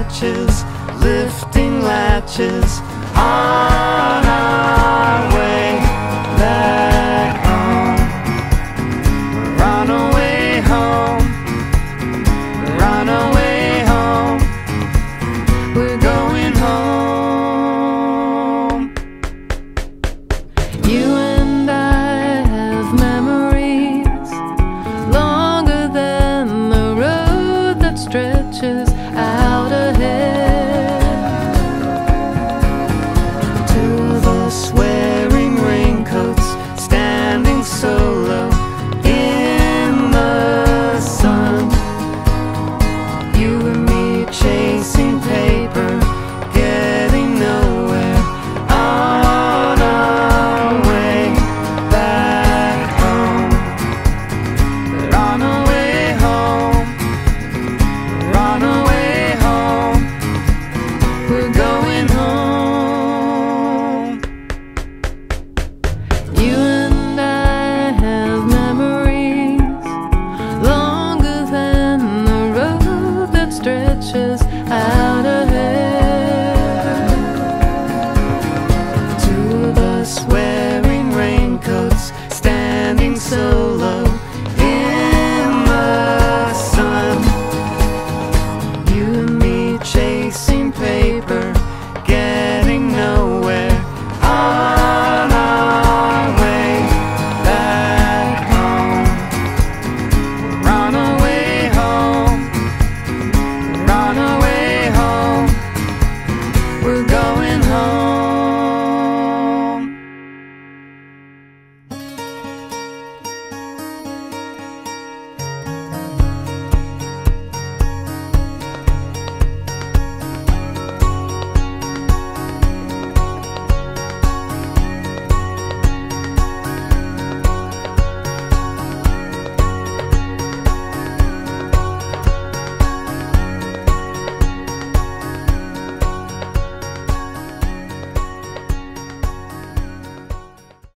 scratches, lifting latches on our way back home. We're on our way home. We're on our way home. We're going home. You and I have memories longer than the road that stretches out ahead. Two of us wearing raincoats, standing solo in the sun. You and me chasing paper, getting nowhere on our way back home. But on our way home, we're on our way home. We're going home. You and I have memories longer than the road that stretches out ahead.